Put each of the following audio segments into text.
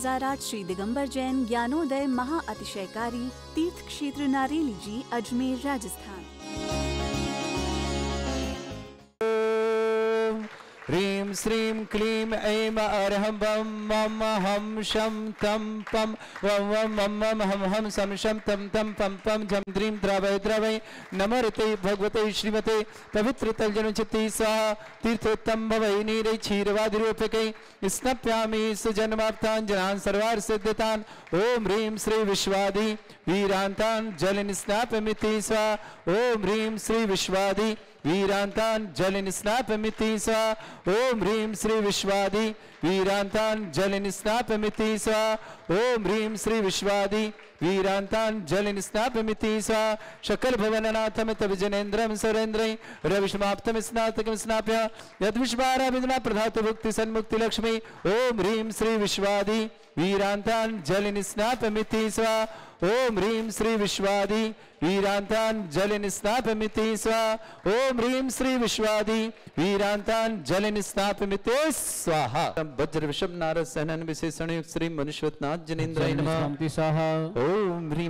बाजार श्री दिगंबर जैन ज्ञानोदय महा अतिशयकारी तीर्थ क्षेत्र नारेली जी, अजमेर, राजस्थान। ह्रीं श्रीं क्लीं ऐं अरहं बम मम हम शम तम पम वम वम मम मम हम हम सम शम तम तम पम पम झम द्रीं द्रवय द्रवय नमोते भगवते श्रीमते पवित्र तलजन चित्ती स्वाहा तीर्थोत्तम भवै नीरै क्षीरवादिरूपकै स्नप्यामि सुजन्मार्थाञ्जनान् सर्वार्थ सिद्धतान्। ओम ह्रीं श्री विश्वादि वीरान्तान् जल स्नापमिति स्वाहा। ओम ह्रीं श्री विश्वादि वीरांतान जल स्नापमिति स्वाहा। ओम ह्रीं श्री विश्वादि वीरांतान जल स्नापमिति स्वाहा। ओम ह्रीं श्री विश्वादि वीरांतान जल स्नापमिति स्वाहा। शकल भवननाथमित विजनेन्द्रम सुरेन्द्रै रविष्माप्तम स्नातकम स्नाप्य यद्विश्वारा विद्मा प्रधातु भुक्ति सन्मुक्ति लक्ष्मी। ओम ह्रीं श्री विश्वादि वीरांतान जल स्नापमिति स्वाहा। ओम ह्रीं श्री विश्वादि वीरांतान जल स्नापमिति स्वाहा। ओम ह्रीं श्री विश्वादि वीरांतान जल स्नापमिति स्वाहा। वज्र विषम नारद सहनन विशेषण श्री मनुष्यनाथ जनेन्द्राय नमः। ओम ह्रीं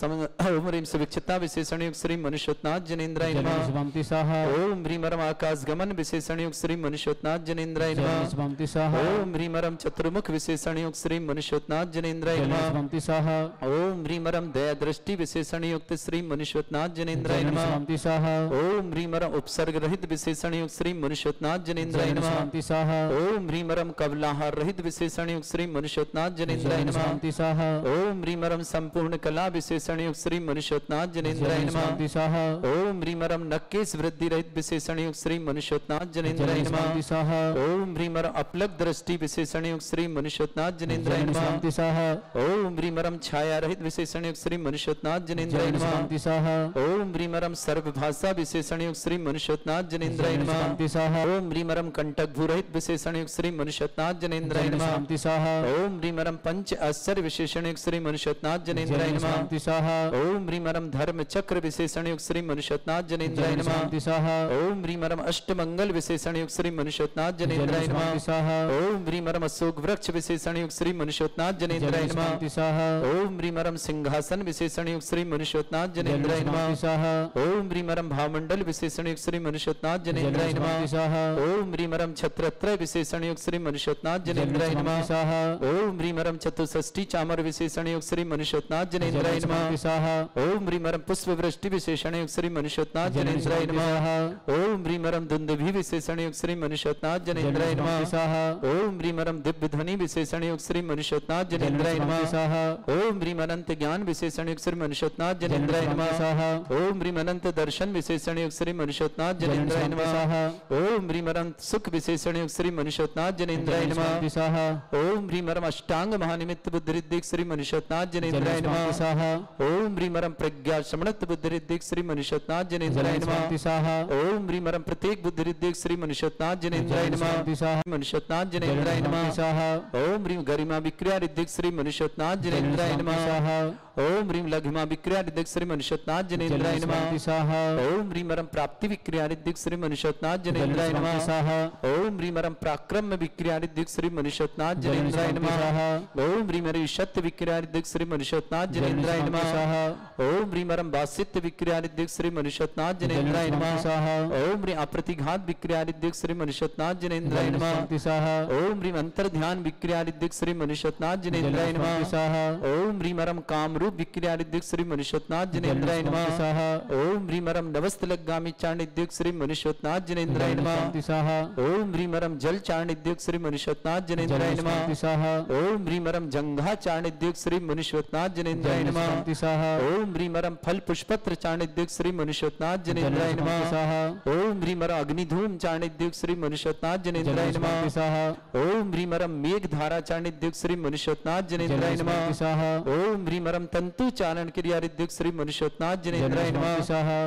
ओम ह्रीं सुविक्षिता विशेषण श्री मनुष्यनाथ जनेन्द्राय नमः। ओम ह्रीं आकाश गमन विशेषण श्री मनुष्यनाथ जनेन्द्राय नमः। ओम ह्रीं चतुर्मुख विशेषण श्री मनुष्यनाथ जनेन्द्राय नमः। ओम ह्रीं दया दृष्टि विशेषण युक्त श्री मनुष्यनाथ जनेन्द्राय नमः। ओम ह्रीं उपसर्ग रहित विशेषण युक्त श्री मनुष्यनाथ जनेन्द्राय नमः। ओम ह्रीं कवलाहार रहित विशेषण युक्त श्री मनुष्यनाथ जनेन्द्राय नमः। ओम ह्रीं संपूर्ण कला विशेषण युक्त श्री मनुष्यनाथ जनेन्द्राय नमः। ओम ह्रीं नक्केश वृद्धि रहित विशेषण युक्त श्री मनुष्यनाथ जनेन्द्राय नमः। ओम ह्रीं अपलक दृष्टि विशेषण युक्त श्री मनुष्यनाथ जनेन्द्राय नमः। ओम ह्रीं छाया रहित विशेषण युक्त श्री मनुष्यनाथ जनेन्द्राय नमः। ओम ह्रीं सर्वभाषा विशेषण युक्त श्री मनुष्यनाथ जनेन्द्राय नमः। ओम ह्रीं कंटक भूरहित विशेषण युक्त श्री मनुष्यनाथ जनेन्द्राय नमः। ओम ह्रीं पंच आश्चर्य विशेषण युक्त श्री मनुष्यनाथ जनेन्द्राय नमः। ओम ह्रीं धर्म चक्र विशेषण युक्त श्री मनुष्यनाथ जनेन्द्राय नमः। ओम ह्रीं अष्टमंगल विशेषण युक्त श्री मनुष्यनाथ जनेन्द्राय नमः। ओम ह्रीं अशोक वृक्ष विशेषण युक्त श्री मनुष्यनाथ जनेन्द्राय नमः। ओम ह्रीं सिंहासन विशेषण युक्त श्री मनुष्यनाथ जनेन्द्राय नमः। ओम ह्रीं भामंडल विशेषण युक्त श्री मनुष्यनाथ जनेन्द्राय नमः। ओम ह्रीं छत्रत्रय विशेषण युक्त श्री मनुष्यनाथ जनेन्द्राय नमः। ओम ह्रीं चतुष्षष्टि चामर विशेषण युक्त श्री मनुष्यनाथ जनेन्द्राय नमः। ओम ह्रीं पुष्प वृष्टि विशेषण युक्त श्री मनुष्यनाथ जनेन्द्राय नमः। ओम ह्रीं दुंदुभि विशेषण युक्त श्री मनुष्यनाथ जनेन्द्राय नमः। ओम ह्रीं दिव्य ध्वनि विशेषण युक्त श्री मनुष्यनाथ जनेन्द्राय नमः। ओम ह्रीं अनंत ज्ञान विशेषण युक्त श्री मनुष्यनाथ जनेन्द्राय नमः। ओम ह्रीं अनंत दर्शन विशेषण युक्त श्री मनुष्यनाथ जनेन्द्राय नमः। ओम ह्रीं अनंत सुख विशेषण युक्त श्री मनुष्यनाथ जनेन्द्राय नमः। ओम ह्रीं अष्टांग महानिमित्त बुद्धिरिद्धिक श्री मनुष्यनाथ जनेन्द्राय नमः। ओम ह्रीं प्रज्ञा शमनत बुद्धिरिद्धिक श्री मनुष्यनाथ जनेन्द्राय नमः। ओम ह्रीं प्रत्येक बुद्धिरिद्धिक श्री मनुष्यनाथ जनेन्द्राय नमः। मनुष्यनाथ जनेन्द्राय नमः। ओम ह्रीं गरिमा विक्रिया रिद्धिक श्री मनुष्यनाथ जनेन्द्राय नमः। ओम ह्रीं लघिमा विक्रिया रिद्धिक श्री मनुष्यनाथ जनेन्द्राय नमः। ओम ह्रीं प्राप्ति विक्रिया रिद्धिक श्री मनुष्यनाथ जनेन्द्राय नमः। ओम ह्रीं पराक्रम विक्रिया रिद्धिक श्री मनुष्यनाथ जनेन्द्राय नमः। ओम ह्रीं सत्य विक्रिया रिद्धिक श्री मनुष्यनाथ जनेन्द्राय नमः। ओम ह्रीं वासित्य विक्रिया रिद्धिक श्री मनुष्यनाथ जनेन्द्राय नमः। ओम ह्रीं अप्रतिघात विक्रिया रिद्धिक श्री मनुष्यनाथ जनेन्द्राय नमः। ओम ह्रीं अंतर्ध्यान विक्रिया रिद्धिक श्री मनुष्यनाथ जनेन्द्राय नमः। ओम ह्रीं काम रूप विक्रिया रिद्धिक श्री मनुष्यनाथ जनेन्द्राय नमः। ओम ह्रीं नवस्तलगामी चाणिद्युक श्री मनुष्यनाथ जनेन्द्राय नमः। ओम ह्रीं जल चाणिद्युक श्री मनुष्यनाथ जनेन्द्राय नमः। ओम ह्रीं जंघा चाणिद्युक श्री मनुष्यनाथ जनेन्द्राय नमः। ओम ह्रीं फल पुष्पत्र चाणिद्युक श्री मनुष्यनाथ जनेन्द्राय नमः। ओम ह्रीं अग्निधूम चाणिद्युक श्री मनुष्यनाथ जनेन्द्राय नमः। ओम ह्रीं मेघधारा चाणिद्युक श्री मनुष्यनाथ जनेन्द्राय नमः। ओम ह्रीं तंतु चारण क्रिया रिद्धिक श्री मनुष्यनाथ जनेन्द्राय नमः।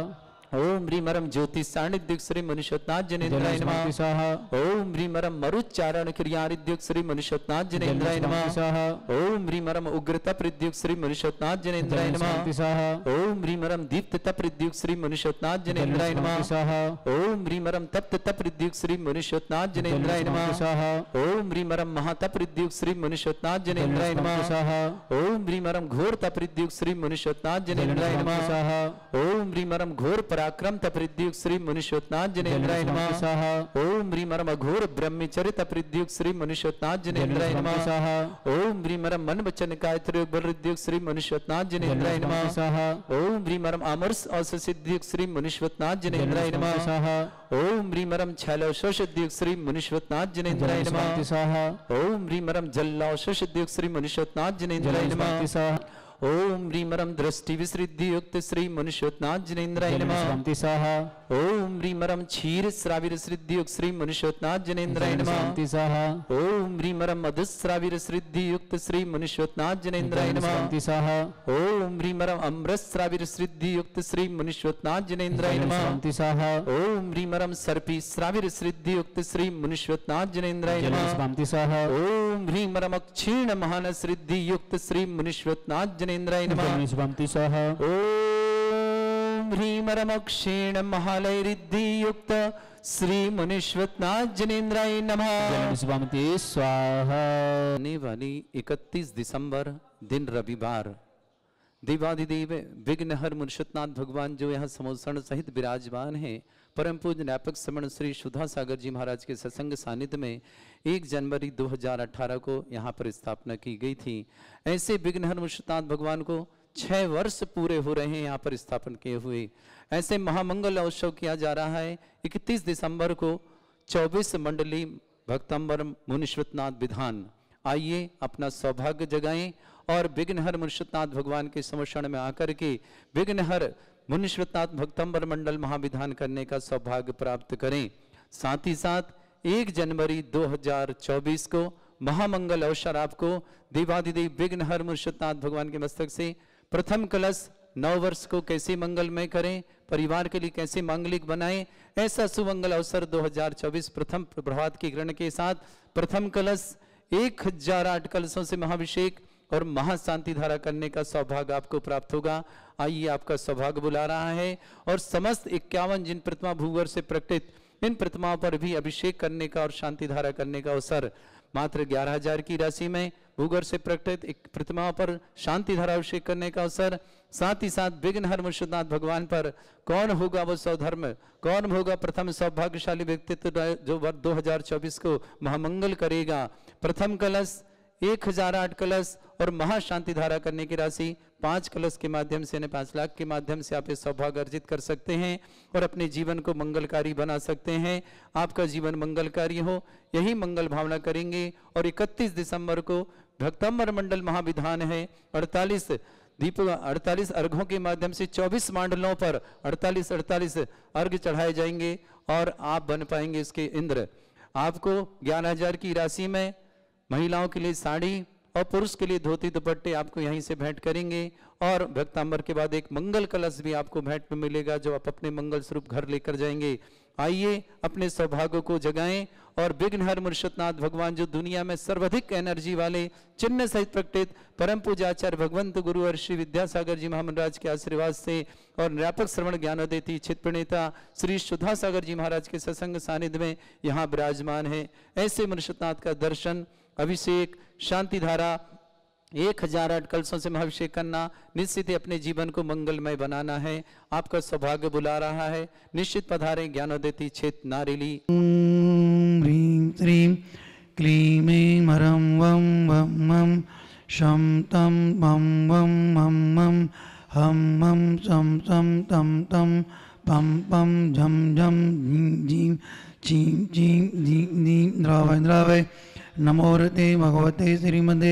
ओम ह्रीमरम ज्योति सान्निध्युक श्री मनुष्योत्नाथ जनेन्द्राय नमः। ओम ह्रीमरम मरुच्चारण क्रियारिद्युक श्री मनुष्योत्नाथ जनेन्द्राय नमः। ओम ह्रीमरम उग्रता प्रद्युक श्री मनुष्योत्नाथ जनेन्द्राय नमः। ओम ह्रीमरम दीप्तता प्रद्युक श्री मनुष्योत्नाथ जनेन्द्राय नमः। ओम ह्रीमरम तप्तता प्रद्युक श्री मनुष्योत्नाथ जनेन्द्राय नमः। ओम ह्रीमरम महाता प्रद्युक श्री मनुष्योत्नाथ जनेन्द्राय नमः। ओम ह्रीमरम घोरता प्रद्युक श्री मनुष्योत्नाथ जनेन्द्राय नमः। ओम ह्रीमरम घोर पराक्रम तपृद्युक श्री मनुष्योत्नाथ जनेन्द्राय नमः। ओम ह्रीमरम अघोर ब्रह्मचर्य तपृद्युक श्री मनुष्योत्नाथ जनेन्द्राय नमः। ओम ह्रीमरम मन वचन कायत्रोग बलरुद्युक श्री मनुष्योत्नाथ जनेन्द्राय नमः। ओम ह्रीमरम अमरस औषसिद्युक श्री मनुष्योत्नाथ जनेन्द्राय नमः। ओम ह्रीमरम छैलौषसिद्युक श्री मनुष्योत्नाथ जनेन्द्राय नमः। ओम ह्रीमरम जल्लौषसिद्युक श्री मनुष्योत्नाथ जनेन्द्राय नमः। ओम ह्रीमरम दृष्टि विसृद्धि युक्त श्री मनुष्योत्नाथ जनेन्द्राय नमः। ओम ह्रीमरम क्षीर श्राविर सिद्धि युक्त श्री मनुष्योत्नाथ जनेन्द्राय नमः। ओम ह्रीमरम मधुश्राविर सिद्धि युक्त श्री मनुष्योत्नाथ जनेन्द्राय नमः। ओम ह्रीमरम अमृत श्राविर सिद्धि युक्त श्री मनुष्योत्नाथ जनेन्द्राय नमः। ओम ह्रीमरम सर्पी श्राविर सिद्धि युक्त श्री मनुष्योत्नाथ जनेन्द्राय नमः। ओम ह्रीमरम क्षीण महान सिद्धि युक्त श्री मनुष्योत्नाथ जनेन्द्राय नमः। ओम ह्रीमरम क्षीण महालय रिद्धि युक्त श्री मनुष्योत्नाथ जनेन्द्राय नमः। स्वाहा। आने वाली 31 दिसंबर दिन रविवार देवाधिदेव विघ्नहर मनुष्योत्नाथ भगवान जो यहाँ समोसण सहित विराजमान है, परम पूज्य न्यापक श्रमण श्री सुधा सागर जी महाराज के सत्संग सानिध्य में 1 जनवरी 2018 को यहाँ पर स्थापना की गई थी। ऐसे विघ्नहर मनुष्योत्नाथ भगवान को 6 वर्ष पूरे हो रहे हैं यहाँ पर स्थापन किए हुए। ऐसे महामंगल उत्सव किया जा रहा है 31 दिसंबर को 24 मंडली भक्तंबर मुनीश्वरनाथ विधान। आइए अपना सौभाग्य जगाएं और विघ्नहर मुनीश्वरनाथ भगवान के समर्षण में आकर के विघ्नहर मुनीश्वरनाथ भक्तंबर मंडल महाविधान करने का सौभाग्य प्राप्त करें। साथ ही साथ 1 जनवरी 2024 को महामंगल अवसर आपको देवाधिदेव विघ्नहर मुनीश्वरनाथ भगवान के मस्तक से प्रथम कलश 9 वर्ष को कैसे मंगलमय करें, परिवार के लिए कैसे मांगलिक बनाएं, ऐसा सुमंगल अवसर 2024 प्रथम प्रभात की ग्रहण के साथ प्रथम कलश 1008 कलशों से महाभिषेक और महाशांति धारा करने का सौभाग्य आपको प्राप्त होगा। आइए आपका सौभाग्य बुला रहा है और समस्त 51 जिन प्रतिमा भूवर से प्रकटित इन प्रतिमाओं पर भी अभिषेक करने का और शांति धारा करने का अवसर मात्र 11,000 की राशि में भूगर से प्रकटित एक प्रतिमाओं पर शांति धारा अभिषेक करने का अवसर। साथ ही साथ विघ्नहर मुनीश्वरनाथ भगवान पर कौन होगा वो सौधर्म, कौन होगा प्रथम सौभाग्यशाली व्यक्तित्व जो 2024 को महामंगल करेगा। प्रथम कलश 1008 कलश और महाशांति धारा करने की राशि 5 कलश के माध्यम से 5 लाख के माध्यम से आप ये सौभाग्य अर्जित कर सकते हैं और अपने जीवन को मंगलकारी बना सकते हैं। आपका जीवन मंगलकारी हो यही मंगल भावना करेंगे। और 31 दिसंबर को भक्तंबर मंडल महाविधान है। 48 दीप 48 अर्घों के माध्यम से 24 मंडलों पर 48 अर्घ चढ़ाए जाएंगे और आप बन पाएंगे इसके इंद्र। आपको 11,000 की राशि में महिलाओं के लिए साड़ी और पुरुष के लिए धोती दुपट्टे आपको यहीं से भेंट करेंगे। और भक्तांबर के बाद एक मंगल कलश भी आपको भेंट में मिलेगा जो आप अपने मंगल स्वरूप घर लेकर जाएंगे। आइए अपने सौभाग्य को जगाएं और विघ्नहर मुनीश्वरनाथ भगवान जो दुनिया में सर्वाधिक एनर्जी वाले चिन्ह सहित प्रकटित परम पूजाचार्य भगवंत गुरु और श्री विद्यासागर जी महाराज के आशीर्वाद से और व्यापक श्रवण ज्ञानोदेती चित प्रणेता श्री सुधा सागर जी महाराज के सत्संग सानिध्य में यहाँ विराजमान है। ऐसे मुनीश्वरनाथ का दर्शन, अभिषेक, शांति धारा 1008 कलशों से महाभिषेक करना, निश्चित ही अपने जीवन को मंगलमय बनाना है। आपका सौभाग्य बुला रहा है। निश्चित पधारें ज्ञानोदेती क्षेत्र नारेली। ह्रीं श्रीं क्लीं ऐं हरं वं वं मं शं तं मं वं मं मं हं मं शं शं तं तं पं पं झं झं झीं झीं चीं चीं धीं धीं द्रावय द्रावय नमोरते भगवते श्रीमदे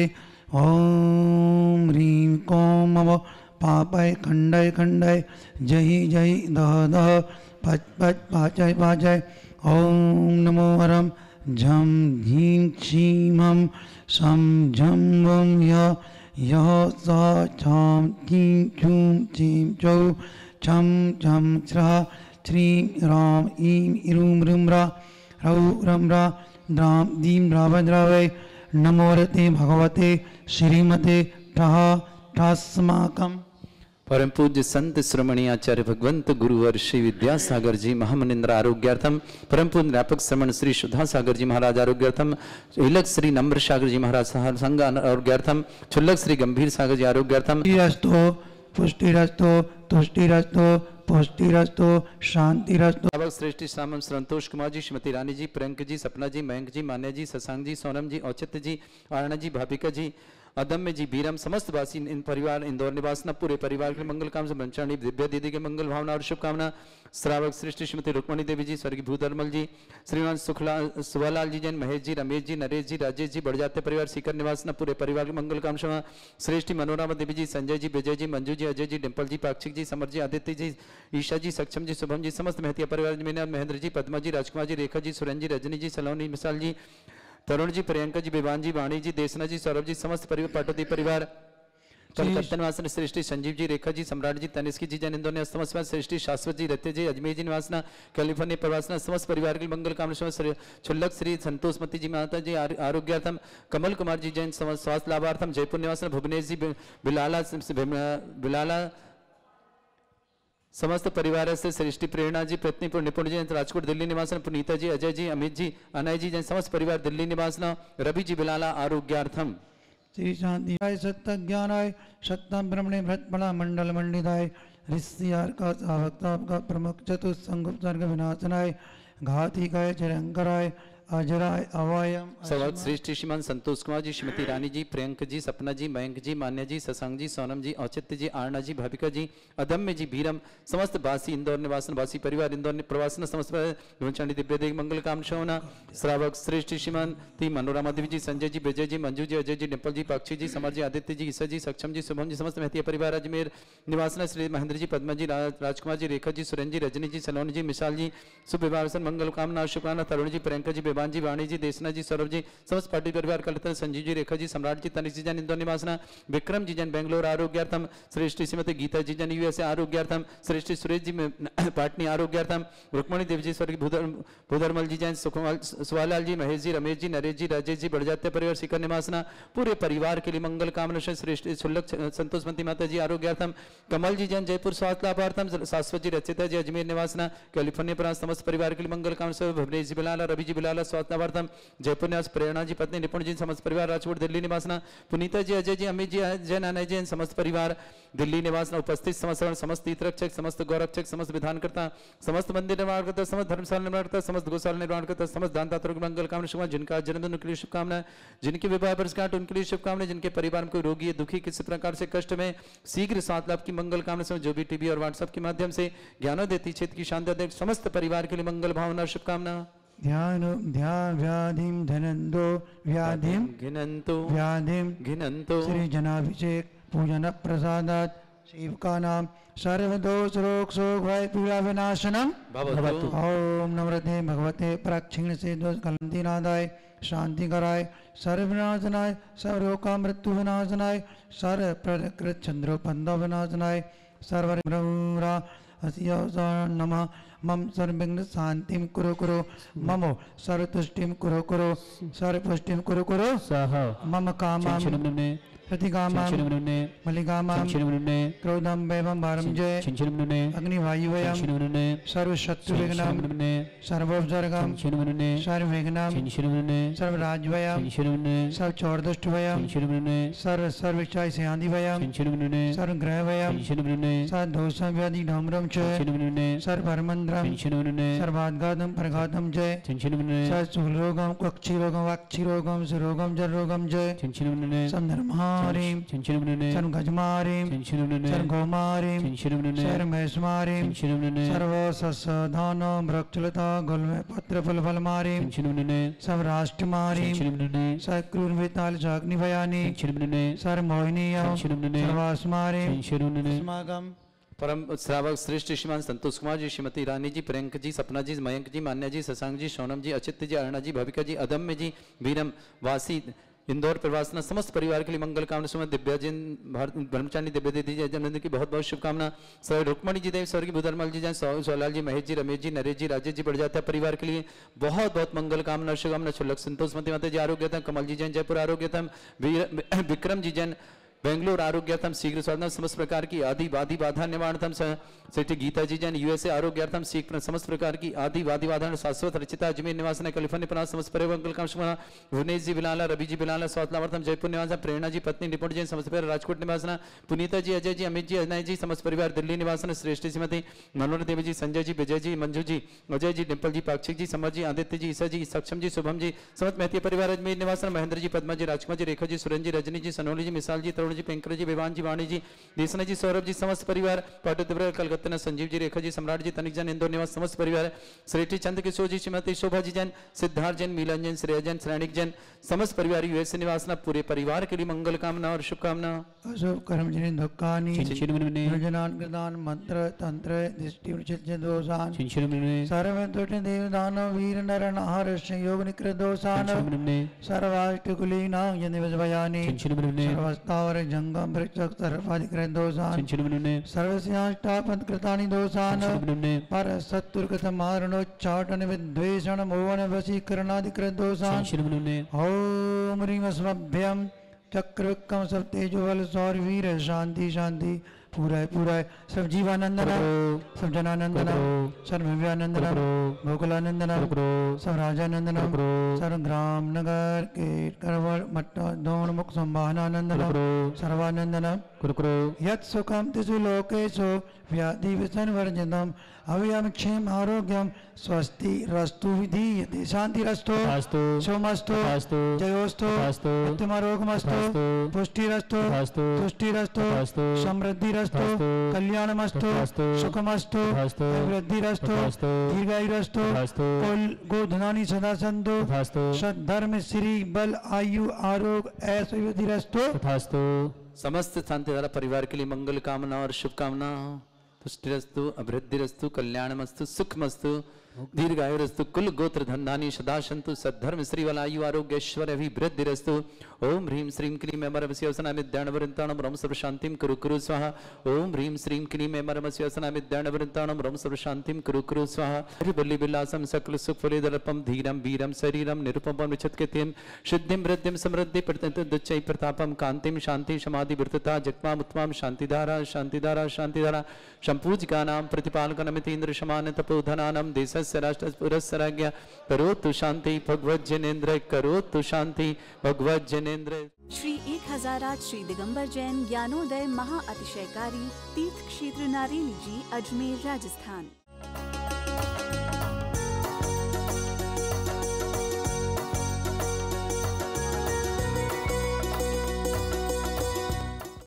ओम ह्रीं कौं मव पापय खंडय खंडय जय जय दह दह पच पच पाचय पाचय ओम नमो हरम झम झीं क्षीं हम सम झम वम य सा छाम चीं छूं चीं चौ छम छम श्रा श्रीं राम ईं इरूं ऋं रा रौ रं रा द्रां दीं द्रावद्रावै नमो रते भगवते श्रीमते ठः ठस्माकम्। परम पूज्य संत श्रमणी आचार्य भगवंत गुरुवर श्री विद्यासागर जी महामनिंद्र आरोग्यार्थम, परम पूज्य व्यापक श्रमण श्री सुधा सागर जी महाराज आरोग्यार्थम, इलक श्री नम्र सागर जी महाराज संघ आरोग्यार्थम, छुल्लक श्री गंभीर सागर जी आरोग्यार्थम। पुष्टिरस्तो तुष्टिरस्तो पुष्टिरस्तो शांतिरस्तो। श्रेष्ठी श्यामम संतोष कुमार जी, श्रीमती रानी जी, प्रियंक जी, सपना जी, मयंक जी, मान्या जी, शशांक जी, सोनम जी, औचित्य जी, आरणा जी, भाभिका जी, अदम्य जी, बीरम, समस्त वासी इन परिवार इंदौर निवासना पूरे परिवार के मंगल काम से ब्रह्मचारी दिव्या दीदी के मंगल भावना और शुभकामना। श्रावक सृष्टि श्रीमती रुक्मणी देवी जी, स्वर्गीय भूधर्मल जी, श्रीमान सुखलाल जी, जैन महेश जी, रमेश जी, नरेश जी, राजेश जी, बढ़ परिवार सीकर निवासना पूरे परिवार के मंगल काम क्षमा। श्रेष्ठी मनोरमा देवी जी, संजय जी, विजय जी, मंजू जी, अजय जी, डिम्पल जी, पाक्षिक जी, समर जी, आदित्य जी, ईशा जी, सक्षम जी, शुभम जी, समस्त महतिया परिवार महेंद्र जी, पद्मा जी, राजकुमार जी, रेखा जी, सुरेंद्र जी, रजनी जी, सलोनी मिसाल जी, तरुण जी, प्रियंका जी, विवान जी, वाणी जी, देसना जी, सौरभ जी, समस्त परिवार पाटोदी परिवार कलकत्ता निवासन श्रेष्ठी संजीव जी, रेखा जी, सम्राट जी, तनिष्की जी, जैन इंदौर ने समस्त श्रेष्ठी शाश्वत जी, रत्य जी, अजमेर जी निवासना कैलिफोर्निया प्रवासना समस्त परिवार के मंगल कामना। छुल्लक श्री संतोषमती जी माता जी आरोग्यार्थम, कमल कुमार जी जैन स्वास्थ्य लाभार्थम, जयपुर निवासन भुवनेश जी, बिलाला समस्त परिवार से सृष्टि प्रेरणा जी, पत्नी निपुण जी, राजकोट दिल्ली निवासन, पुनीता जी, अजय जी, अमित जी, अनय जी, समस्त परिवार दिल्ली निवासना, रवि जी, बिलाला आरोग्यार्थम। श्री शांतिराय सत्य ज्ञानाय सत्यम ब्रह्मणे भ्रतपणा मंडल मंडिताय ऋषियार का सावक्ताप का प्रमुख चतुस्संग उपसर्ग विनाशनाय घातिकाय चिरंकराय अजराय अवायम। सवाल श्रेष्ठ श्रीमान संतोष कुमार जी, श्रीमती रानी जी, प्रियंक जी, सपना जी, मयंक जी, मान्या जी, शशांक जी, सोनम जी, औचित्य जी, आरणा जी, भाभिका जी, अदम्य जी, भीरम, समस्त वासी इंदौर निवासन वासी परिवार इंदौर प्रवासन समस्त धूमचांडी दिव्य देव मंगल काम शोना। श्रावक श्रेष्ठ श्रीमती मनोरमा देवी जी, संजय जी, विजय जी, मंजू जी, अजय जी, डिम्पल जी, पाक्षी जी, समर जी, आदित्य जी, ईसा जी, सक्षम जी, शुभम जी, समस्त महतिया परिवार अजमेर निवासना श्री महेंद्र जी, पद्मा जी, राजकुमार जी, रेखा जी, सुरेंद्र जी, रजनी जी, सलोनी जी, मिसाल जी, शुभ विवाह मंगल कामना शुभकामना। तरुण जी, प्रियंका जी, बेबान जी, वाणी जी, देसना जी, सौरभ जी, समस्त पार्टी परिवार कलकत्ता, संजीव जी, रेखा जी, सम्राट जी, तनिष जी जन इंदौर निवासना, विक्रम जी जन बेंगलोर आरोग्यार्थम, श्रेष्ठी श्रीमती गीता जी जन यूएसए आरोग्यार्थम, श्रेष्ठी सुरेश जी पाटनी आरोग्यार्थम, रुक्मणी देव जी, स्वर्गीय भूधर्मल जी जैन सुवालाल जी, महेश जी, रमेश जी, नरेश जी, राजेश जी, बढ़ परिवार सीकर निवासना पूरे परिवार के लिए मंगल कामना। श्रेष्ठ छुल्लक संतोषमती माता जी आरोग्यार्थम, कमल जी जैन जयपुर स्वास्थ्य लाभार्थम, शाश्वत जी, रचिता जी, अजमेर निवासना कैलिफोर्निया प्रांत समस्त परिवार के लिए मंगल कामना। भुवनेश जी बिलाला, रवि जी बिलाला स्वास्थ्य लाभार्थम, जयपुर निवास प्रेरणा जी, पत्नी निपुण जी, समस्त परिवार राजकोट दिल्ली निवासना, पुनीता जी, अजय जी, अमित जी, जैन अनय जैन समस्त परिवार दिल्ली निवासना, उपस्थित समस्त तीर्थरक्षक, समस्त गौरक्षक, समस्त विधानकर्ता, समस्त मंदिर निर्माणकर्ता, समस्त धर्मशाला निर्माणकर्ता, समस्त गौशाला निर्माणकर्ता, समस्त दान दाताओं मंगल कामना शुभकामना। जिनका जन्मदिन उनके लिए शुभकामनाएं, जिनके विवाह वर्षगांठ उनके लिए शुभकामनाएं, जिनके परिवार में कोई रोगी है, दुखी, किसी प्रकार से कष्ट में शीघ्र स्वास्थ्य लाभ की मंगल कामना। जो भी टीवी और व्हाट्सएप के माध्यम से ज्ञानों देती क्षेत्र की शांति समस्त परिवार के लिए मंगल भावना शुभकामना। व्याधिं धनंदो व्याधिं घिनंतो व्याधिं घिनंतो श्री जनाभिषेक पूजन प्रसादात शिव का नाम सर्वदोष रोग शोक भय पीड़ा विनाशनम भवतु। ओम नमस्ते भगवते प्रक्षिण से दोष कलंती नादाय शांति कराय सर्वविनाशनाय सर्वरोग का मृत्यु विनाशनाय सर्व प्रकृत चंद्रोपंद विनाशनाय सर्व ब्रह्मरा नमः। मम सर्वविघ्न शांतिम कुरु कुरु मम सर्वतुष्टिम कुरु कुरु सर्वपुष्टिम कुरु कुरु मम कामं प्रतिकामं मलिकामं क्रोधं वैभवं भारं जय अग्निवायुवयं सर्वशत्रुविघ्नं सर्वोपसर्गं सर्वविघ्नं सर्वराज्यवयं सर्वचोरदुष्टवयं सर्वइच्छाय सेयादिवयं सर्वग्रहवयं सर्वदोषव्याधि डोमरं च सर्वभरमन्द्रं सर्वाद्घातं प्रघातं जय सर्वसुखरोगं क्वक्षिरोगं वाक्षिरोगं सुरोगं जलरोगं जय समधर्मारीं सर्वगजमारीं सर्वगौमारीं सर्वमहेशमारीं सर्वसस्यधानं वृक्षलता गुल्मे पत्रफलफलमारीं सर्वराष्ट्रमारीं सर्वक्रूरवेतालचाग्निभयानि सर्वमोहिनीयं सर्वास्मारीं अस्माकं। परम श्रावक श्रेष्ठ श्रीमान संतोष कुमार जी, श्रीमती रानी जी, प्रियंक जी, सपना जी, मयंक जी, मान्या जी, शशांक जी, सोनम जी, अचित्य जी, अरुणा जी, भविका जी, अदम्य जी, वीरम वासी इंदौर प्रवासना समस्त परिवार के लिए मंगल कामना सुमन दिव्या जैन ब्रह्मचारी दिव्या दीदी जय जन्मदिन की बहुत बहुत शुभकामना। सर रुक्मणी जी देव स्वर्गीय भूधरमल जी जैन सोलाल जी महेश जी रमेश जी नरेश जी राजेश जी बढ़ जाता है परिवार के लिए बहुत बहुत मंगल कामना शुभकामना। शुल्लक संतोष मती माता जी आरोग्यतम कमल जी जैन जयपुर आरोग्यतम विक्रम जी जैन बेंगलोर आरोग्यार्थम शीघ्र स्वास्थ्य समस्त प्रकार की आदि वादी बाधा निवारणतम सेठी गीता जी जैन यूएसए आरोग्यार्थम शीघ्र समस्त प्रकार की आदि वादी बाधा शाश्वत रचिता अजमेर निवासन कैलिफोर्निया पना समस्त परिवार कामना। भुवनेश जी बिलाला रवि जी बिलाला स्वास्थ्यवर्तम जयपुर निवासन प्रेरणा जी पत्नी निपुण जैन समस्त परिवार राजकोट निवासना पुनीता जी अजय जी अमित जी अजय जी समस्त परिवार दिल्ली निवासन श्रेष्ठ श्रीमती मनोहर देवी जी संजय जी विजय जी मंजू जी अजय जी डिम्पल जी पाक्षिक जी समर जी आदित्य जी ईसा जी सक्षम जी शुभम जी समस्त महती परिवार अजमेर निवासन महेंद्र जी पद्मा जी राजकुमार जी रेखा जी सुरेंद्र जी रजनी जी सनोली जी मिसाल जी तरुण जी पिंकर जी विवान जी वाणी जी देसना जी सौरभ जी समस्त परिवार पाटोत्तर कलकत्ता संजीव जी रेखा जी सम्राट जी तनिक जैन इंदौर निवास समस्त परिवार श्रेष्ठी चंद्र किशोर जी श्रीमती शोभा जी जैन सिद्धार्थ जैन मीलन जैन श्रेय जैन श्रेणिक जैन समस्त परिवार यूएसए निवासना पूरे परिवार के लिए मंगल कामना और शुभकामना। अशुभ कर्म जनि दुःखानि योजनान् कृतान् मंत्र तंत्र दृष्टि उचित दोषान् सर्व दुष्ट देव दानव वीर नर नारस्य योग निकृत दोषान् सर्वाष्ट कुलीनां यनिवजयानि सर्वस्तावर जंगम वृक्षक सर्वाधिकृत दोषान् सर्वस्याष्टापद कृतानि दोषान् पर सत्तुर्गत मारणोच्चाटन विद्वेषण मोहन वशीकरणाधिकृत दोषान् ओम ह्रीं अस्मभ्यं चक्रविक्रम सब तेजो बल सौर वीर शांति शांति पूरा है सब जीवानंदना सब जनानंदना सर्व भव्यानंदना गोकुलानंदना सब राजानंदना सर्व ग्राम नगर के करवल मट्ट दोण मुख संभानानंदना सर्वानंदना यत् सुखम तिसु लोकेषु व्याधि विषण वर्जितम अव्ययम क्षेम आरोग्यम स्वस्ति रस्तु विधीयते शांति रस्तो सोमस्तो जयोस्तो उत्तमारोगमस्तो पुष्टिरस्तो तुष्टिरस्तो समृद्धिरस्तो कल्याणमस्तो सुखमस्तो वृद्धिरस्तो दीर्घायुरस्तो गोधनानि सदा सन्तो सद्धर्म श्री बल आयु आरोग्य ऐश्वर्यरस्तो। समस्त शांति धारा परिवार के लिए मंगल कामना और शुभकामना। तुष्टिरस्तु अभिवृद्धिरस्तु कल्याणमस्तु सुखमस्तु दीर्घायुरस्तु कुल गोत्र धन्धानी सदा सन्तु सद्धर्म श्री वलायु आरोग्य ऐश्वर्य अभिवृद्धिरस्तु। ओम ह्रीं श्रीं क्लीं ऐमरमस्योसनामिद्याणवृन्ताणं ब्रह्म सर्व शांतिं कुरु कुरु स्वाहा। ओम ह्रीं श्रीं क्लीं ऐमरमस्योसनामिद्याणवृन्ताणं ब्रह्म सर्व शांतिं कुरु कुरु स्वाहा। हरिबल्ली विलासं सकल सुख फलेदर्पं धीरं वीरं शरीरं निरुपमं विचित्कृतिं सिद्धिं वृद्धिं समृद्धि प्रत्यन्तुच्चै प्रतापं कान्तिं शांति समाधि वृत्तता जग्माम उत्तमां शांतिधारा शांतिधारा शांतिधारा संपूजकानां प्रतिपालकनमिति इंद्र समान तपोधनानां देशस्य राष्ट्रस्य राज्ञा करोतु शांति भगवत जनेन्द्र करोतु शांति भगवत जनेन्द्र। श्री 1008 श्री दिगंबर जैन ज्ञानोदय महाअतिशयकारी तीर्थ क्षेत्र नारेली जी अजमेर राजस्थान।